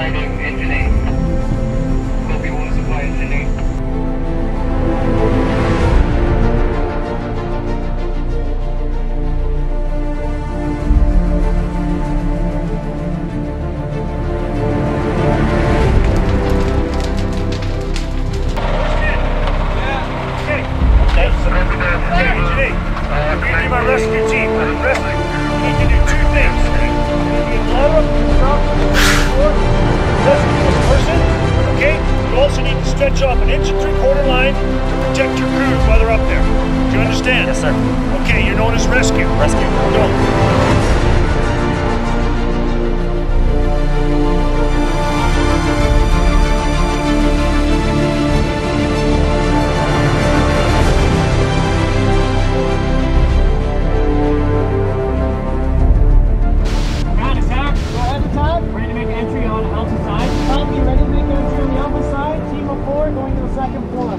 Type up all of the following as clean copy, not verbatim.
Receiving engine 8. Copy, want to supply engine 8. My rescue team. Rescue. You need to do two things. You need to get Laura rescue this person. Okay? You also need to stretch off an 1 3/4 line to protect your crews while they're up there. Do you understand? Yes, sir. Okay, you're known as rescue. Rescue. Go. Ready to make entry on Alpha side. Copy, ready to make entry on the Alpha side. Team of 4 going to the second floor.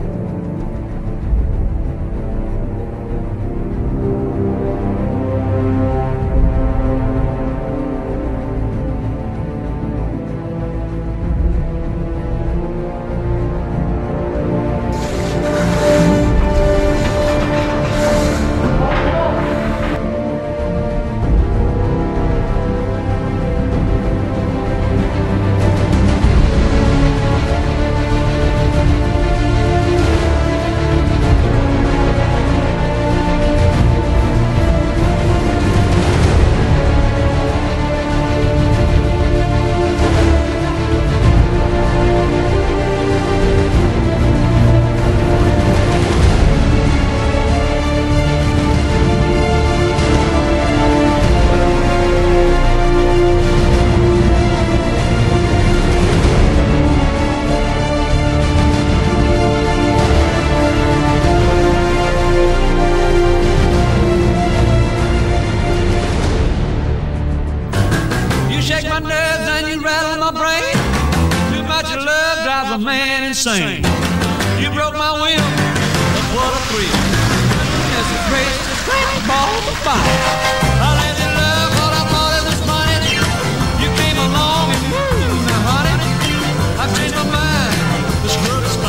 Shake my nerves and you rattle my brain. Too much of love drives a man insane. You broke my will, but what a thrill. As it raced to great balls of fire. I let you love what I thought it was funny. You came along and moved me, honey. I changed my mind, the scrub is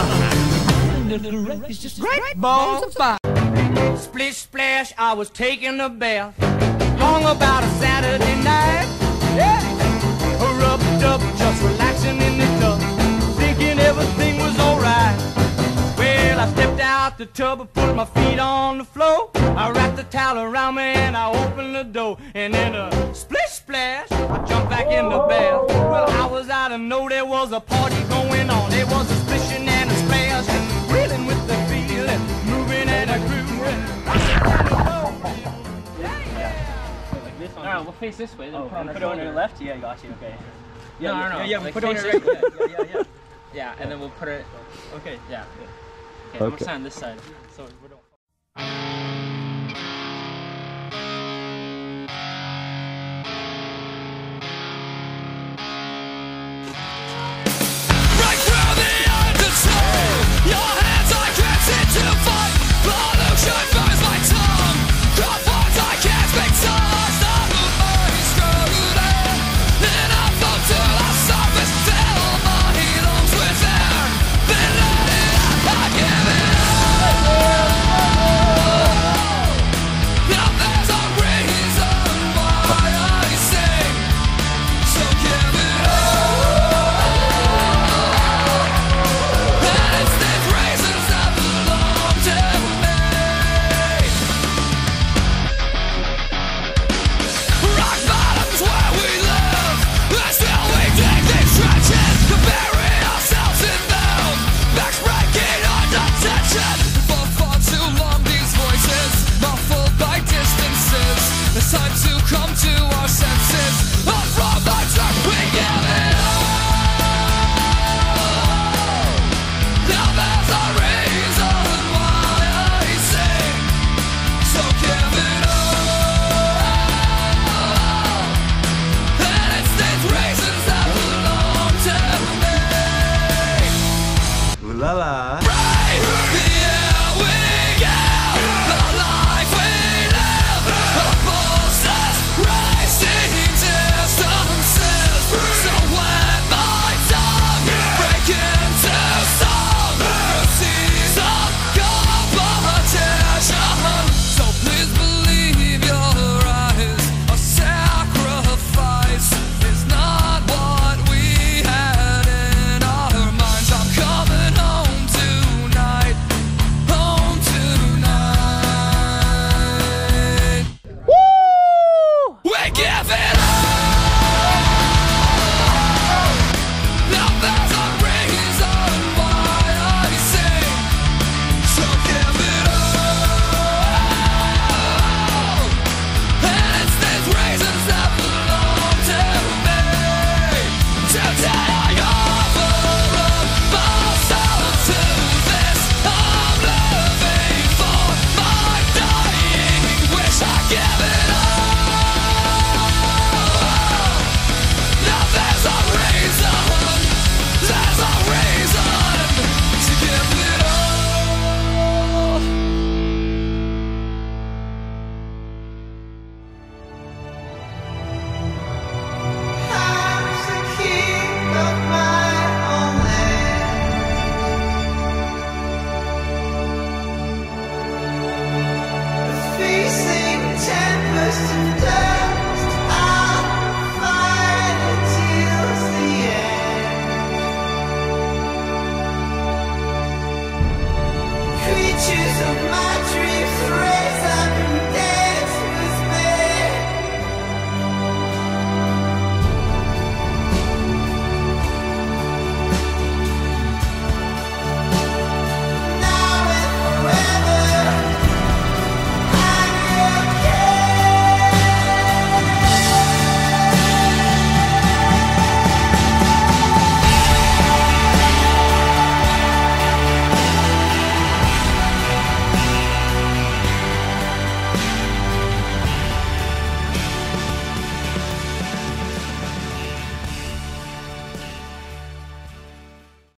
fine. It's just great balls of fire. Splish splash, I was taking a bath. Long about a Saturday night. Yeah, rubbed up, just relaxing in the tub, thinking everything was alright. Well, I stepped out the tub and put my feet on the floor. I wrapped the towel around me and I opened the door. And in a splish splash, I jumped back in the bath. Well, I was out to know there was a party going on. There was a splishing and a splash, and reeling with the feeling, moving and a grooving. No, we'll face this way. Then Put it on your left? Yeah, got you, okay. No. Yeah, Like put it on face your this right. way. Yeah. Yeah, and then we'll put it. Okay. Yeah. Okay. I'm gonna stand on this side. So we don't. Right through the undertow. Your hands are dressed into fire.